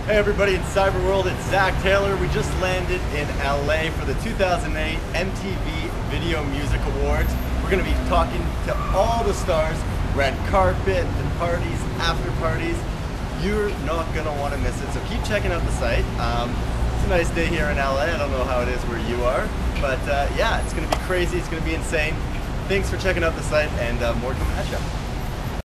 Hey everybody in Cyber World, it's Zack Taylor. We just landed in LA for the 2008 MTV Video Music Awards. We're going to be talking to all the stars, red carpet, the parties, after parties. You're not going to want to miss it, so keep checking out the site. It's a nice day here in LA. I don't know how it is where you are, but yeah, it's going to be crazy. It's going to be insane. Thanks for checking out the site, and more coming at you.